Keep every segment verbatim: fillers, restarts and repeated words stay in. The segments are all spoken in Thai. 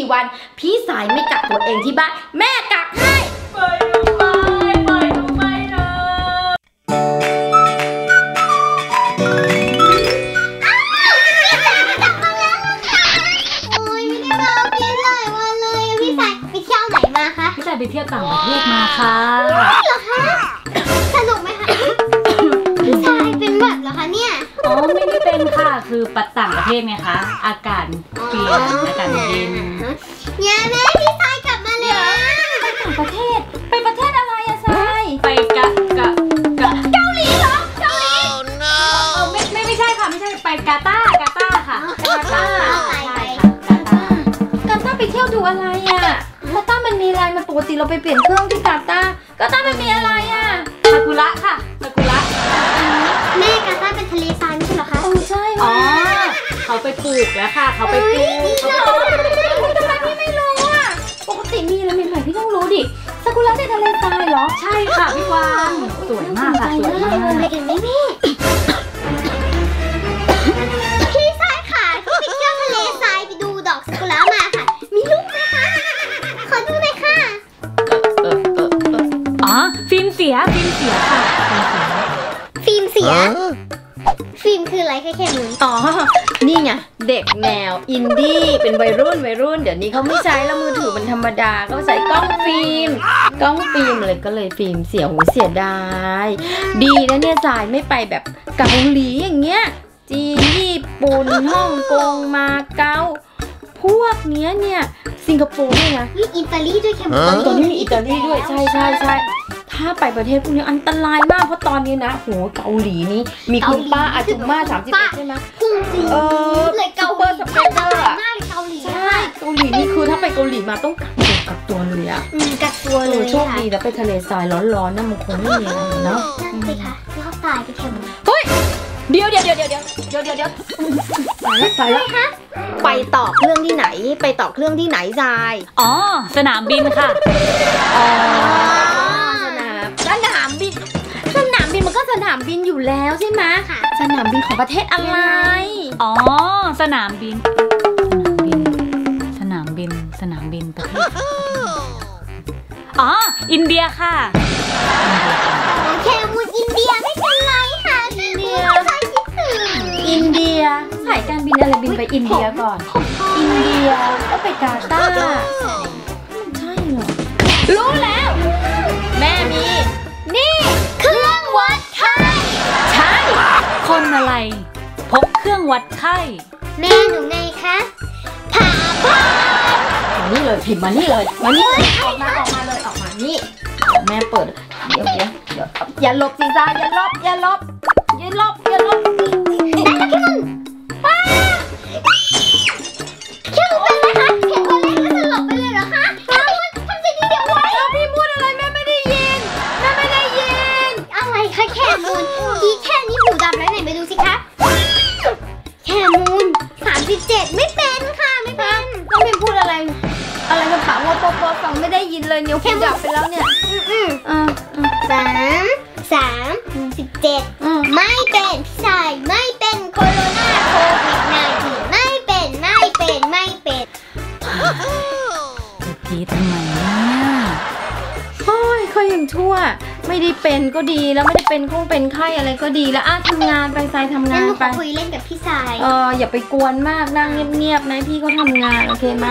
วันพี่สายไม่กักตัวเองที่บ้านแม่กักให้ไปไปไปไปนะพี่สายไปเที่ยวต่างประเทศมาค่ะเหรอคะสนุกไหมคะพี่สายเป็นแบบเหรอคะเนี่ยอ๋อไม่ได้เป็นค่ะคือปัดต่างประเทศไงคะอากาศเปลี่ยนอากาศเย็นเนี่ยแม่พี่สายกลับมาแล้วไปต่างประเทศไปประเทศอะไรอะสายไปกะกะกะเกาหลีเหรอเกาหลีเออไม่ไม่ไม่ใช่ค่ะไม่ใช่ไปกาตาร์กาตาร์ค่ะกาตาร์ใช่ค่ะกาตาร์กาตาร์ไปเที่ยวดูอะไรอะกาตาร์มันมีอะไรมันปกติเราไปเปลี่ยนเครื่องที่กาตาร์กาตาร์มันมีอะไรอะซากุระค่ะซากุระแม่กาตาร์เป็นทะเลทรายไม่ใช่เหรอคะอ๋อใช่อ๋อเขาไปปลูกแล้วค่ะเขาไปปลูกทำไมพี่ไม่รู้อะปกติมีอะไรใหม่ๆพี่ต้องรู้ดิซากุระในทะเลทรายเหรอใช่ค่ะพี่วางสวยมากค่ะสวยมากไปกันไหมแม่พี่สายค่ะไปเที่ยวทะเลทรายไปดูดอกซากุระมาค่ะมีลูกไหมคะขอดูหน่อยค่ะเออเออเอออ๋อฟิล์มเสียฟิล์มเสียค่ะฟิล์มเสียฟิล์มคืออะไรคะแค่นี้อ๋อนี่ไงเด็กแนวอินดี้เป็นวัยรุ่นวัยรุ่นเดี๋ยวนี้เขาไม่ใช้แล้วมือถือมันธรรมดาก็ใช้กล้องฟิล์มกล้องฟิล์มเลยก็เลยฟิล์มเสียหูเสียดายดีนะเนี่ยสายไม่ไปแบบเกาหลีอย่างเงี้ยจีนญี่ปุ่นฮ่องกงมาเก๊าพวกเนี้ยเนี่ยสิงคโปร์ด้วยนะมีอิตาลีด้วยแค่ตอนนี้มีอิตาลีด้วยใช่ใช่ใช่ถ้าไปประเทศพวกนี้อันตรายมากเพราะตอนนี้นะโหเกาหลีนี่มีคุณป้าอาจุม่าสามสิบเอ็ดใช่ไหมเออเลยเกาหลีสเปเดอร์อะเกาหลีใช่เกาหลีนี่คือถ้าไปเกาหลีมาต้องกักตัวกักตัวเลยอะกักตัวเลยโชคดีแล้วไปทะเลทรายร้อนๆนะมันคงไม่มีอะไรเนาะนั่นสิคะรอดตายไปแค่ไหนเฮ้ยเดี๋ยวเดี๋ยวเดี๋ยวเดี๋ยวเดี๋ยวเดี๋ยวเดี๋ยวไปแล้วไปแล้วไปต่อเครื่องที่ไหนไปต่อเครื่องที่ไหนทรายอ๋อสนามบินค่ะอ๋อสนามสนามบินสนามบินมันก็สนามบินอยู่แล้วใช่ไหมค่ะสนามบินของประเทศอะไรอ๋อสนามบินสนามบินสนามบินสนามบินประเทศอ๋ออินเดียค่ะโอเคมูนอินเดียไม่เป็นไรค่ะอินเดียอินเดียสายการบินอะไรบินไปอินเดียก่อนอินเดียก็ไปกาตาร์ใช่เหรอรู้แล้วแม่มีนี่เครื่องวัดไข้ใช่คนอะไรพกเครื่องวัดไข้แม่หนูไงคะถามพ่อมานี่เลยพิมพ์มานี่เลยมานี่ออกมาออกมาเลยออกมานี่แม่เปิดเดี๋ยวเดี๋ยวเดี๋ยวอย่าหลบสิจ้าอย่าหลบอย่าหลบอย่าหลบอย่าหลบป้าแค่หนูเป็นไหมคะเห็นตัวเล็กแล้วจะหลบไปเลยเหรอคะทำใจดีเดี๋ยวไว้พี่พูดอะไรแม่ไม่ได้ยินแม่ไม่ได้ยินอะไรคะแค่มูลดีแค่นี้หูดับแล้วไหนไปดูสิคะแค่มูลสามสิบเจ็ดไม่เป็นค่ะไม่เป็นต้องเป็นพูดอะไรอะไรกันถามว่าปอปอฟังไม่ได้ยินเลยนิ้วหูดับไปแล้วเนี่ยอืมอืมสามสามสิบเจ็ดไม่เป็นพี่ชายไม่เป็นโคโรนาโควิดสิบเก้าไม่เป็นไม่เป็นไม่เป็นพีทำไมเนี่ยโอ้ยเขายังชั่วไม่ได้เป็นก็ดีแล้วไม่ได้เป็นคงเป็นไข้อะไรก็ดีแล้วอ่ะทำงานไปทรายทำงานไปคุยเล่นกับพี่ชายเอออย่าไปกวนมากนั่งเงียบๆนะพี่เขาทำงานโอเคไหม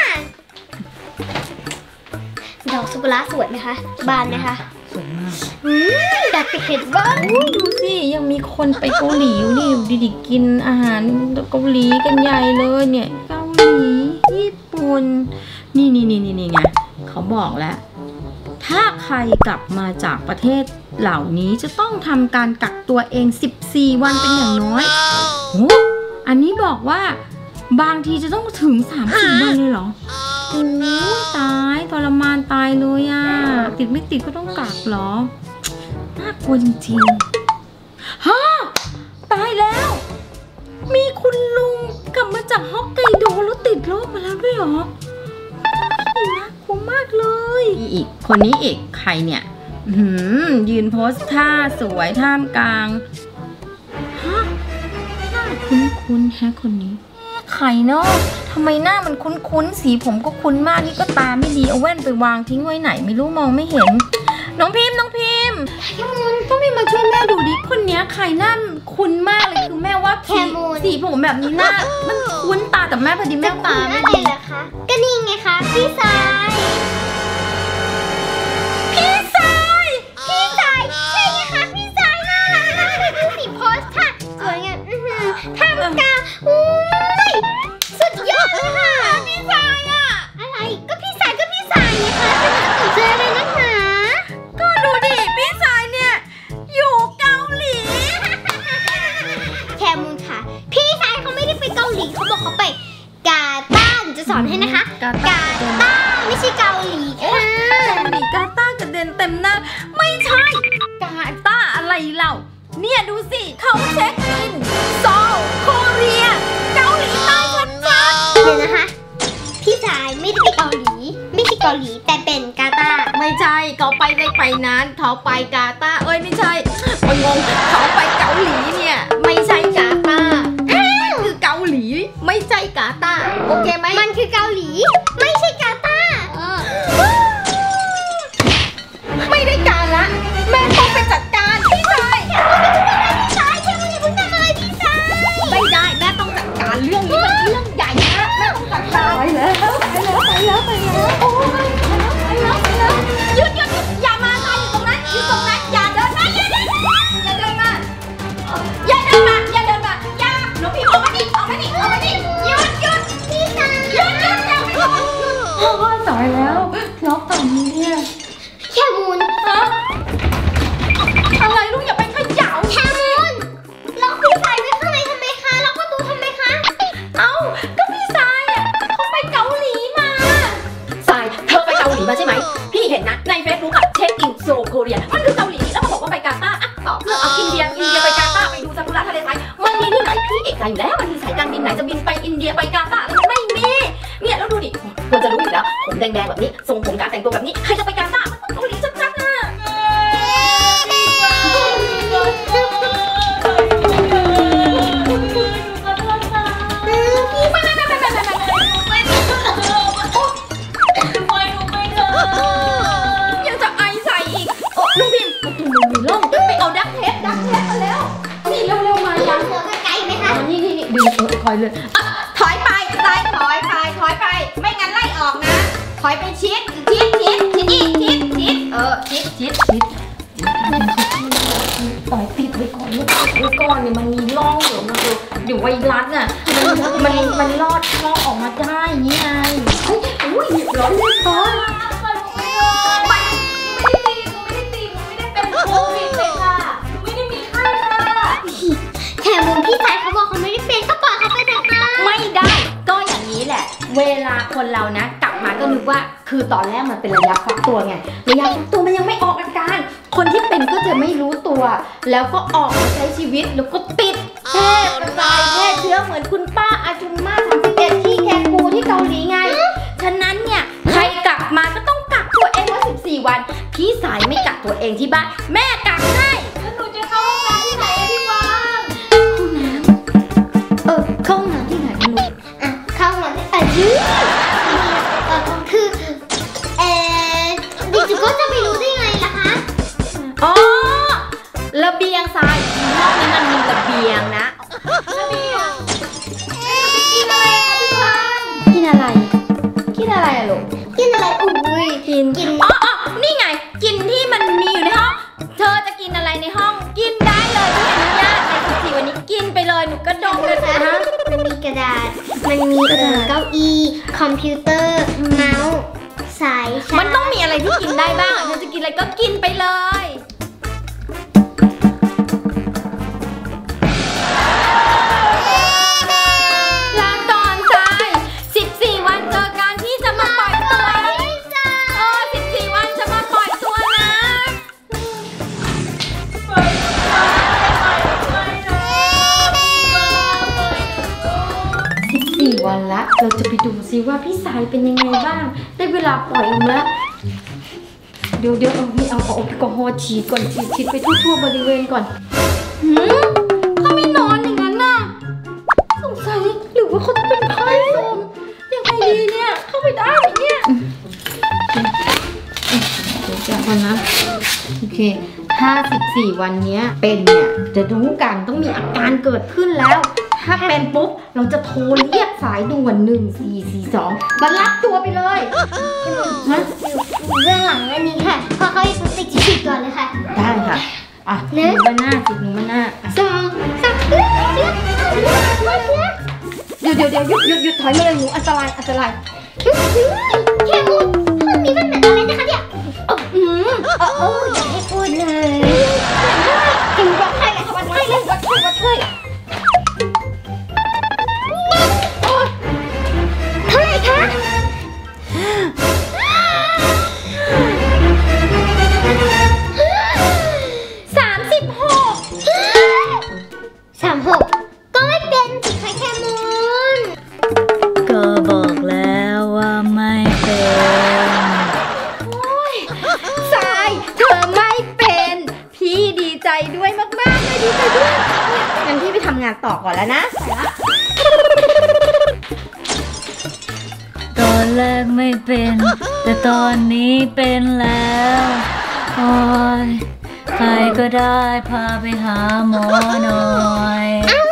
ดอกซากุระสวยไหมคะบานไหมคะสวยมากอยากไปเห็นบ้างดูสิยังมีคนไปเกาหลีอยู่นี่ดิๆกินอาหารเกาหลีกันใหญ่เลยเนี่ยเกาหลีญี่ปุ่นนี่นี่นี่นี่ไงเขาบอกแล้วถ้าใครกลับมาจากประเทศเหล่านี้จะต้องทำการกักตัวเองสิบสี่วันเป็นอย่างน้อยโอ้อันนี้บอกว่าบางทีจะต้องถึงสามสิบวันเลยเหรอโอ้ตายทรมานตายเลยอ่ะติดไม่ติดก็ต้องกักเหรอน่ากลัวจริงๆฮะตายแล้วมีคุณลุงกลับมาจากฮอกไกโดแล้วติดโรคมาแล้วด้วยเหรอน่ากลัวมากเลยอีกคนนี้อีกใครเนี่ยยืนโพสท่าสวยท่ามกลางฮะน่าคุ้นๆแฮะคนนี้ใครเนาะททำไมหน้ามันคุ้นๆสีผมก็คุ้นมากนี่ก็ตาไม่ดีเอาแว่นไปวางทิ้งไว้ไหนไม่รู้มองไม่เห็นน้องพิมพ์น้องพิมพ์น้องพิมพ์มาช่วยแม่ดูดิคนนี้ใครหน้าคุ้นมากเลยคือแม่ว่าสีสีผมแบบนี้หน้ามันคุ้นตาแต่แม่พอดีแม่ตาไม่ดีเหรอคะก็นี่ไงคะพี่สายพี่สายพี่สายใช่ไหมคะพี่สายน่ารักมากเลยดูสิโพสท่าสวยงามอื้อหือท่ามกลางอุ้ยสุดยอดเลยค่ะพี่สายอะอะไรก็พี่สายก็พี่สายไงคะจะเจออะไรนักหนาก็ดูดิพี่สายเนี่ยอยู่เกาหลีแคมูลค่ะพี่สายเขาไม่ได้ไปเกาหลีเขาบอกเขาไปกาตาร์จะสอนให้นะคะกาตาร์ไม่ใช่เกาหลีค่ะเกาหลีกาตาร์กระเด็นเต็มหน้าไม่ใช่กาตาร์อะไรเล่าเนี่ยดูสิเขาเช็คอินโซลโคเรียเกาหลีใต้ชัดๆเดี๋ยวนะคะพี่สายไม่ได้ไปเกาหลีไม่ใช่เกาหลีแต่เป็นกาตาร์ไม่ใช่เขาไปได้ไปนั้นเขาไปกาตาร์เอ้ยไม่ใช่โอ้ยงงเขาไปเกาหลีเนี่ยไม่ใช่กาตาร์มันคือเกาหลีไม่ใช่กาตาร์โอเคไหมมันคือเกาหลีไม่ใช่กาตาร์ไม่ได้การละแม่ต้องไปจัดการพี่ชายพี่ชายแค่ไม่ได้พูดอะไรพี่ชายไม่ได้แม่ต้องจัดการเรื่องนี้มันเรื่องใหญ่นะแม่ต้องจัดการไปแล้วไปแล้วไปแล้วไปแล้วโอ้ยไปแล้วไปแล้วหยุดหยุดอย่ามาค่ะอยู่ตรงนั้นอยู่ตรงนั้นอย่าเดินมาอย่าเดินมาอย่าเดินมาอย่าเดินมาอย่าเดินมาอย่าหนูพี่ออกมาดิออกมาดิออกมาดิหยุดหยุดพี่ชายหยุดหยุดอย่าไปหยุดโอ้ยตายแล้วล็อกต่ำเนี่ยแค่มูลอะไรลูกอย่าไปขย่าแค่มูลล็อกพี่ชายไว้ข้างในทำไมคะล็อกประตูทำไมคะเอ้าก็พี่ชายอ่ะเขาไปเกาหลีมาชายเธอไปเกาหลีมาใช่ไหมพี่เห็นนะในเฟซบุ๊กอะเช็คอินโซลโคเรียมันคือเกาหลีแล้วมาบอกว่าไปกาตาร์อ่ะต่อเพื่อเอาอินเดียอินเดียไปกาตาร์ไปดูซากุระทะเลทรายมันมีที่ไหนพี่เอกใจอยู่แล้วมันมีสายการบินไหนจะบินไปอินเดียไปกาตาร์มันไม่มีเนี่ยแล้วดูดิควรจะรู้อยู่แล้วผมแดงๆแบบนี้ทรงผมการแต่งตัวแบบนี้ใครจะไปกาตาร์มันเกาหลีชัดๆนะยังจะไอใส่อีกโอ้ลูกพิมพ์ประตูมันมีร่องไปเอาดักเทปดักเทปมาแล้วนี่เร็วๆมายังหัวไกลไหมคะนี่นี่นี่ดึงเออคอยเลยถอยไปซ้ายถอยไปถอยไปไม่งั้นไล่ออกนะถอยไปชิดชิดชิดชิดอีกชิดชิดเออชิดชิดชิดต่อยปิดไว้ก่อนลูกปิดไว้ก่อนเนี่ยมันมีร่องอยู่มันอยู่เดี๋ยวไวรัสน่ะมันมันลอดช่องออกมาได้ยังไงอุ้ยร้อนเลยร้อนไม่ไม่ได้ตีไม่ได้ตีไม่ได้เป็นโควิดเลยค่ะไม่ได้มีไข้ค่ะแถมมุมพี่ชายเขาบอกเขาไม่ได้เป็นก็ปล่อยเขาไปเถอะค่ะไม่ได้ก็อย่างนี้แหละเวลาคนเรานะกลับมาก็นึกว่าคือตอนแรกมันเป็นระยะฟักตัวไงระยะฟักตัวมันยังไม่ออกอาการคนที่เป็นก็จะไม่รู้ตัวแล้วก็ออกมาใช้ชีวิตแล้วก็ติดแพร่กระจายแพร่เชื้อเหมือนคุณป้าอาจุมมาสามสิบเอ็ดที่แคกูที่เกาหลีไงฉะนั้นเนี่ยใครกลับมาก็ต้องกักตัวเองไว้สิบสี่วันพี่สายไม่กักตัวเองที่บ้านแม่กักให้แล้วหนูจะเข้าห้องน้ำที่ไหนพี่วางห้องน้ำเออเข้าห้องน้ำที่ไหนลูกอ่ะเข้าห้องน้ำที่ไหนยืดคือเออดิจิโก้จะไปรู้ได้ไงล่ะคะอ๋อระเบียงทรายห้องนี้มันมีระเบียงนะระเบียงกินอะไรคะพี่วางกินอะไรกินอะไรอะลูกกินอะไรอุ้ยกินกินอ๋ออ๋อนี่ไงกินที่มันมีอยู่ในห้องเธอจะกินอะไรในห้องกินได้เลยที่อนุญาตในสิบสี่วันนี้กินไปเลยหนูก็ดองเลยนะมันมีกระดาษมันมีเอ่อเก้าอี้คอมพิวเตอร์เมาส์สายมันต้องมีอะไรที่กินได้บ้างเธอจะกินอะไรก็กินไปเลยลาก่อนทรายสิบสี่วันเจอกันที่จะมาปล่อยตัวเออสิบสี่วันจะมาปล่อยตัวนะสิบสี่วันละเราจะไปดูซิว่าพี่สายเป็นยังไงบ้างได้เวลาปล่อยออกมาเดี๋ยวเดี๋ยวเอานี่เอาเอาแอลกอฮอล์ฉีดก่อนฉีดฉีดไปทั่วๆบริเวณก่อนหืมเขาไม่นอนอย่างนั้นน่ะสงสัยหรือว่าเขาจะเป็นไข้ลมแกะก่อนนะโอเคถ้าสิบสี่วันเนี้ยเป็นเนี่ยจะรู้กันต้องมีอาการเกิดขึ้นแล้วถ้าเป็นปุ๊บเราจะโทรเรียกสายด่วนหนึ่งสี่สี่สองมารับตัวไปเลยนะเรื่องหลังอันนี้ค่ะพอเขาอีกติดฉีดก่อนเลยค่ะได้ค่ะอ่ะหนูมาหน้าจิกหนูมาหน้าสองสามเลือดเลือดเลือดเลือดเลือดเดี๋ยวเดี๋ยวเดี๋ยวหยุดหยุดหยุดถอยมาเลยหนูอันตรายอันตรายแค่มูห้องนี้มันเหมือนอะไรนะคะเนี่ยอืมโอ้โหอย่าให้พูดเลยถึงวัดไข้เลยวัดไข้เลยวัดไข้วัดไข้เท่าไหร่คะสามสิบหกสามหกก็ไม่เป็นสิคะแค่มูนก็บอกแล้วว่าไม่เป็นทรายเธอไม่เป็นพี่ดีใจด้วยมากๆเลยดีใจด้วยงั้นพี่ไปทำงานต่อก่อนแล้วนะไปละตอนแรกไม่เป็น แต่ตอนนี้เป็นแล้วโอ้ยใครก็ได้พาไปหาหมอหน่อยอ้าว